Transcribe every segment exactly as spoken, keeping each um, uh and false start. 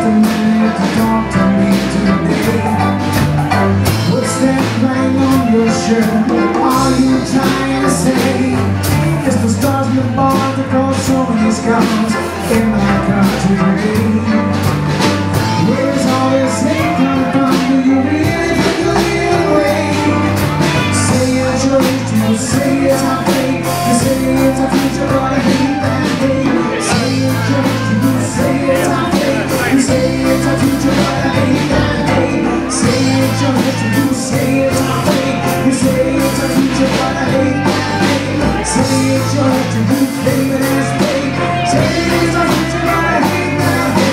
a minute to talk to me today. What's that ring on your shirt? What are you trying to say? It's the stars and the bars that cause so many scars in my country. Where's all this hate come from? Do you really think you'll get away? Say it's your history, you say it's our fate. You say it's our future, but I hate that hate. Say it's your history, you say it's our fate. You say it's our future, but I hate that hate. Say it's your history, you say it's our fate. You say it's our future, but I hate that hate. Say it's your history, you claim it as fate. Say it's our future, but I hate that hate.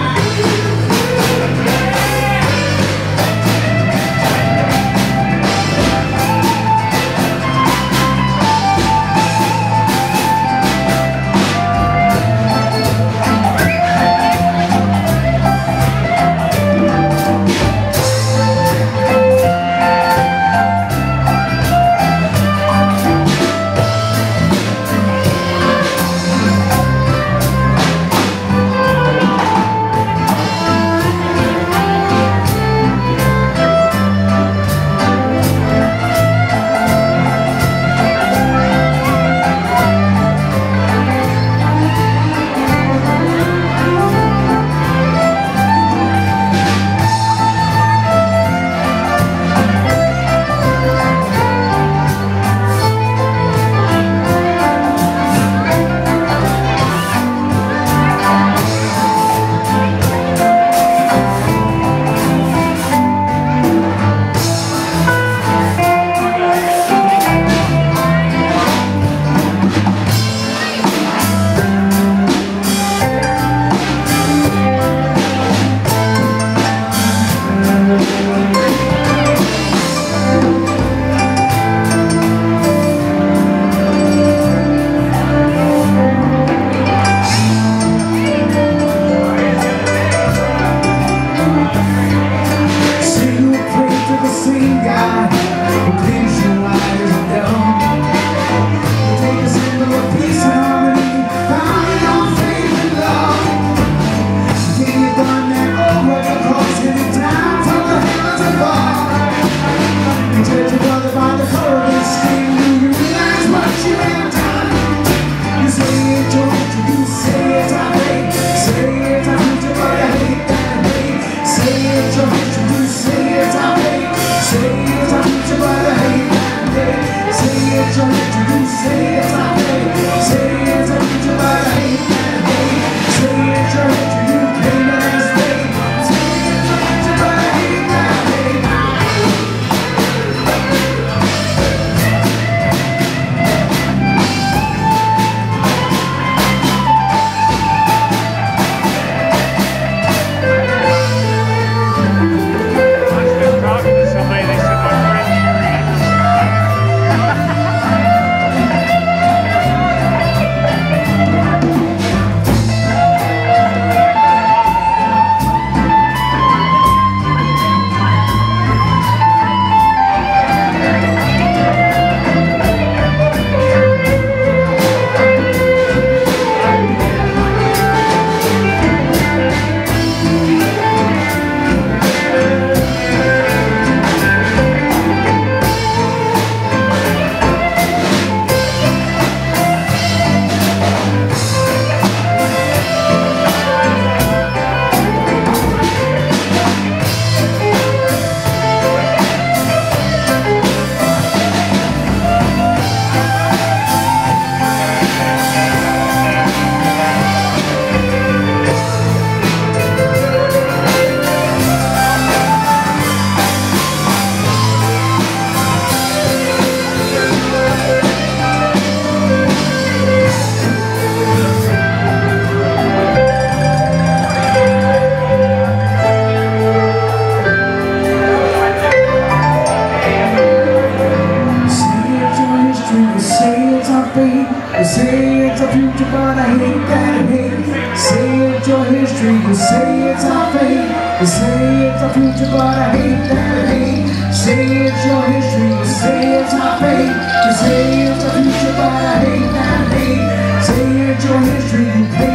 You say it's our future, but I hate that hate. Say it's your history, you say it's our fate. You say it's our future, but I hate that hate. Say it's your history, you say it's our fate. You say it's our future, but I hate that hate. Say it's your history, you